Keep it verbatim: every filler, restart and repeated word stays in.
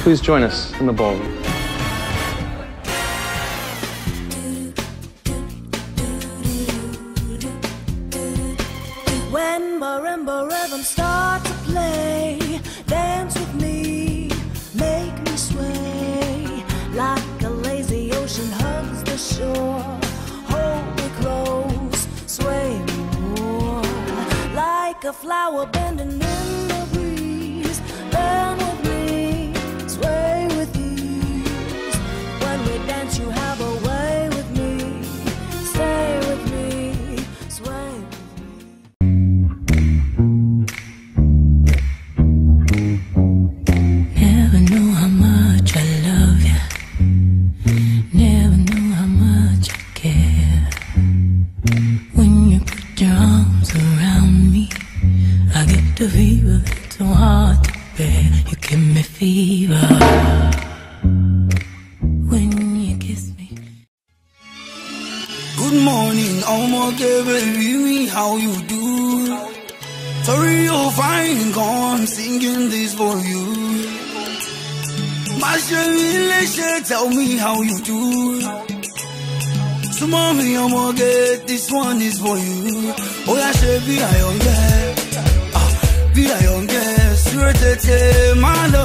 please join us in the ballroom. When marimba rhythms start to play, dance with me, make me sway. Like a lazy ocean hugs the shore, hold me close, sway me more. Like a flower bending in the breeze, bend with me, sway with ease. When we dance you have a way with me, stay with me, sway with me. The fever that's so hard to bear, you give me fever when you kiss me. Good morning, I'ma give baby me how you do. Sorry you're fine, gone singing this for you. My Sherry, tell me how you do. So mommy, I'ma get this one is for you. Oh yeah, Sherry, I don't get. Be a young girl, sure to take my love.